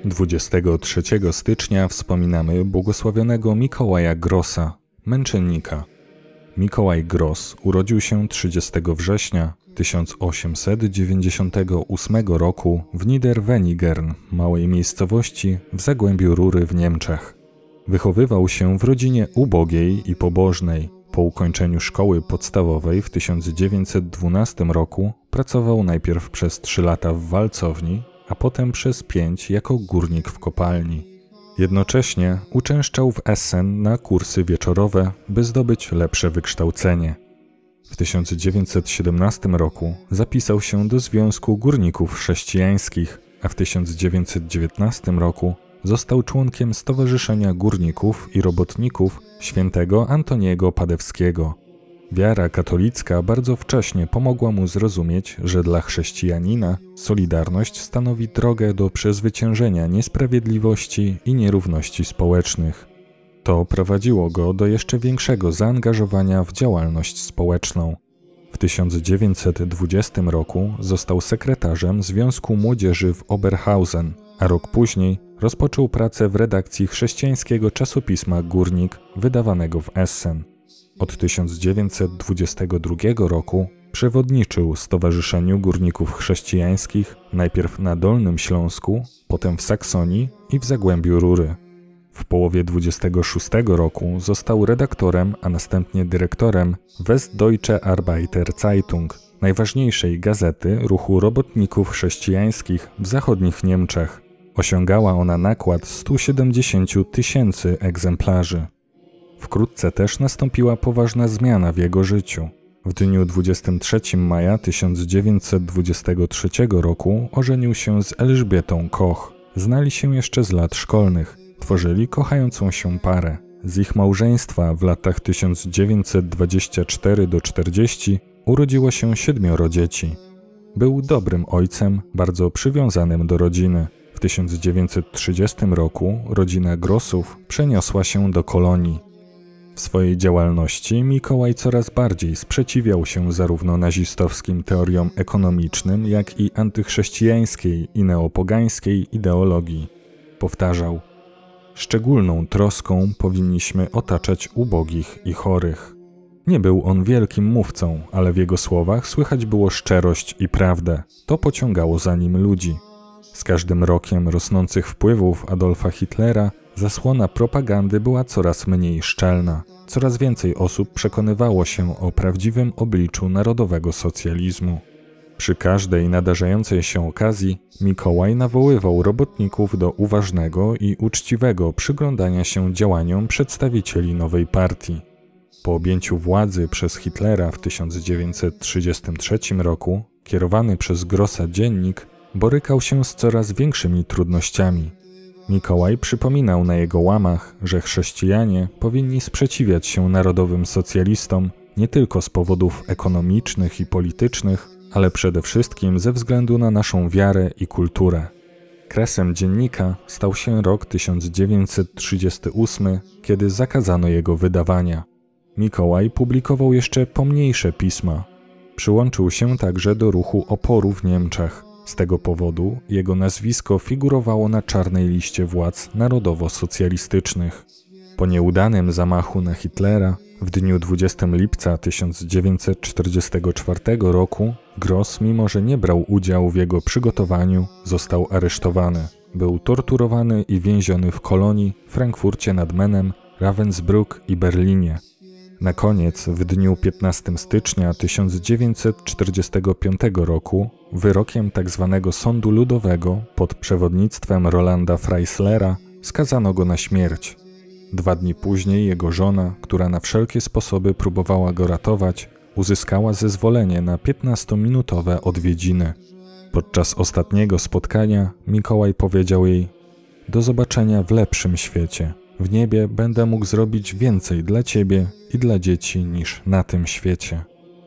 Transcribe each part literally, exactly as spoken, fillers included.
dwudziestego trzeciego stycznia wspominamy błogosławionego Mikołaja Grossa, męczennika. Mikołaj Gross urodził się trzydziestego września tysiąc osiemset dziewięćdziesiątego ósmego roku w Niederwenigern, małej miejscowości w Zagłębiu Rury w Niemczech. Wychowywał się w rodzinie ubogiej i pobożnej. Po ukończeniu szkoły podstawowej w tysiąc dziewięćset dwunastym roku pracował najpierw przez trzy lata w walcowni, a potem przez pięć jako górnik w kopalni. Jednocześnie uczęszczał w Essen na kursy wieczorowe, by zdobyć lepsze wykształcenie. W tysiąc dziewięćset siedemnastym roku zapisał się do Związku Górników Chrześcijańskich, a w tysiąc dziewięćset dziewiętnastym roku został członkiem Stowarzyszenia Górników i Robotników Świętego Antoniego Padewskiego. Wiara katolicka bardzo wcześnie pomogła mu zrozumieć, że dla chrześcijanina solidarność stanowi drogę do przezwyciężenia niesprawiedliwości i nierówności społecznych. To prowadziło go do jeszcze większego zaangażowania w działalność społeczną. W tysiąc dziewięćset dwudziestym roku został sekretarzem Związku Młodzieży w Oberhausen, a rok później rozpoczął pracę w redakcji chrześcijańskiego czasopisma Górnik, wydawanego w Essen. Od tysiąc dziewięćset dwudziestego drugiego roku przewodniczył Stowarzyszeniu Górników Chrześcijańskich najpierw na Dolnym Śląsku, potem w Saksonii i w Zagłębiu Rury. W połowie dwudziestego szóstego roku został redaktorem, a następnie dyrektorem Westdeutsche Arbeiter Zeitung, najważniejszej gazety ruchu robotników chrześcijańskich w zachodnich Niemczech. Osiągała ona nakład stu siedemdziesięciu tysięcy egzemplarzy. Wkrótce też nastąpiła poważna zmiana w jego życiu. W dniu dwudziestego trzeciego maja tysiąc dziewięćset dwudziestego trzeciego roku ożenił się z Elżbietą Koch. Znali się jeszcze z lat szkolnych. Tworzyli kochającą się parę. Z ich małżeństwa w latach tysiąc dziewięćset dwudziestego czwartego do czterdziestego urodziło się siedmioro dzieci. Był dobrym ojcem, bardzo przywiązanym do rodziny. W tysiąc dziewięćset trzydziestym roku rodzina Grossów przeniosła się do Kolonii. W swojej działalności Mikołaj coraz bardziej sprzeciwiał się zarówno nazistowskim teoriom ekonomicznym, jak i antychrześcijańskiej i neopogańskiej ideologii. Powtarzał: szczególną troską powinniśmy otaczać ubogich i chorych. Nie był on wielkim mówcą, ale w jego słowach słychać było szczerość i prawdę. To pociągało za nim ludzi. Z każdym rokiem rosnących wpływów Adolfa Hitlera zasłona propagandy była coraz mniej szczelna. Coraz więcej osób przekonywało się o prawdziwym obliczu narodowego socjalizmu. Przy każdej nadarzającej się okazji Mikołaj nawoływał robotników do uważnego i uczciwego przyglądania się działaniom przedstawicieli nowej partii. Po objęciu władzy przez Hitlera w tysiąc dziewięćset trzydziestym trzecim roku kierowany przez Grossa dziennik borykał się z coraz większymi trudnościami. Mikołaj przypominał na jego łamach, że chrześcijanie powinni sprzeciwiać się narodowym socjalistom nie tylko z powodów ekonomicznych i politycznych, ale przede wszystkim ze względu na naszą wiarę i kulturę. Kresem dziennika stał się rok tysiąc dziewięćset trzydziesty ósmy, kiedy zakazano jego wydawania. Mikołaj publikował jeszcze pomniejsze pisma. Przyłączył się także do ruchu oporu w Niemczech. Z tego powodu jego nazwisko figurowało na czarnej liście władz narodowo-socjalistycznych. Po nieudanym zamachu na Hitlera w dniu dwudziestego lipca tysiąc dziewięćset czterdziestego czwartego roku Gross, mimo że nie brał udziału w jego przygotowaniu, został aresztowany. Był torturowany i więziony w Kolonii, Frankfurcie nad Menem, Ravensbrück i Berlinie. Na koniec, w dniu piętnastego stycznia tysiąc dziewięćset czterdziestego piątego roku, wyrokiem tzw. Sądu Ludowego pod przewodnictwem Rolanda Freislera skazano go na śmierć. Dwa dni później jego żona, która na wszelkie sposoby próbowała go ratować, uzyskała zezwolenie na piętnastominutowe odwiedziny. Podczas ostatniego spotkania Mikołaj powiedział jej: do zobaczenia w lepszym świecie. W niebie będę mógł zrobić więcej dla ciebie i dla dzieci niż na tym świecie.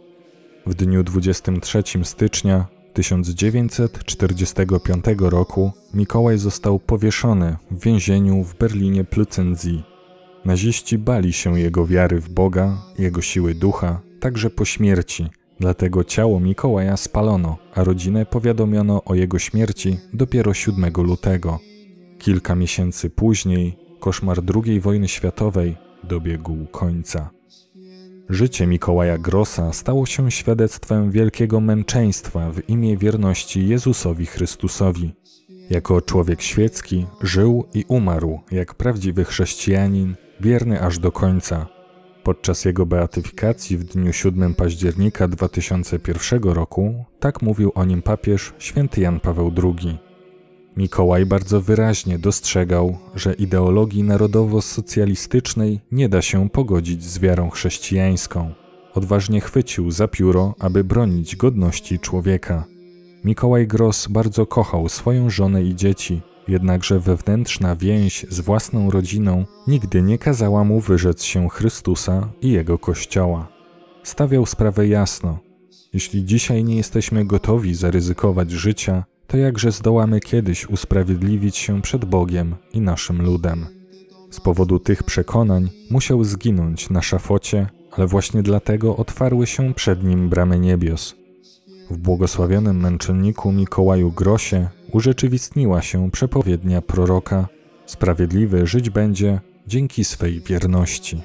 W dniu dwudziestego trzeciego stycznia tysiąc dziewięćset czterdziestego piątego roku Mikołaj został powieszony w więzieniu w Berlinie Plötzensee. Naziści bali się jego wiary w Boga, jego siły ducha, także po śmierci, dlatego ciało Mikołaja spalono, a rodzinę powiadomiono o jego śmierci dopiero siódmego lutego. Kilka miesięcy później koszmar drugiej wojny światowej dobiegł końca. Życie Mikołaja Grossa stało się świadectwem wielkiego męczeństwa w imię wierności Jezusowi Chrystusowi. Jako człowiek świecki żył i umarł jak prawdziwy chrześcijanin, wierny aż do końca. Podczas jego beatyfikacji w dniu siódmego października dwa tysiące pierwszego roku tak mówił o nim papież święty Jan Paweł drugi. Mikołaj bardzo wyraźnie dostrzegał, że ideologii narodowo-socjalistycznej nie da się pogodzić z wiarą chrześcijańską. Odważnie chwycił za pióro, aby bronić godności człowieka. Mikołaj Gross bardzo kochał swoją żonę i dzieci, jednakże wewnętrzna więź z własną rodziną nigdy nie kazała mu wyrzec się Chrystusa i Jego Kościoła. Stawiał sprawę jasno. Jeśli dzisiaj nie jesteśmy gotowi zaryzykować życia, to jakże zdołamy kiedyś usprawiedliwić się przed Bogiem i naszym ludem. Z powodu tych przekonań musiał zginąć na szafocie, ale właśnie dlatego otwarły się przed nim bramy niebios. W błogosławionym męczenniku Mikołaju Grossie urzeczywistniła się przepowiednia proroka: sprawiedliwy żyć będzie dzięki swej wierności.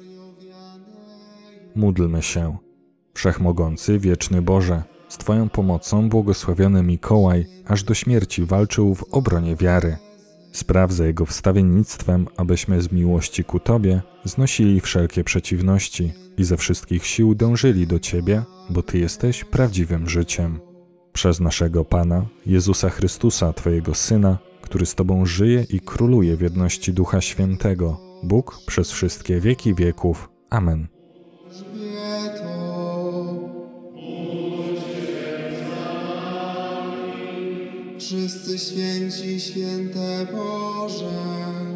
Módlmy się. Wszechmogący, wieczny Boże, z Twoją pomocą błogosławiony Mikołaj aż do śmierci walczył w obronie wiary. Spraw za jego wstawiennictwem, abyśmy z miłości ku Tobie znosili wszelkie przeciwności i ze wszystkich sił dążyli do Ciebie, bo Ty jesteś prawdziwym życiem. Przez naszego Pana, Jezusa Chrystusa, Twojego Syna, który z Tobą żyje i króluje w jedności Ducha Świętego, Bóg przez wszystkie wieki wieków. Amen. Wszyscy święci, święte Boże.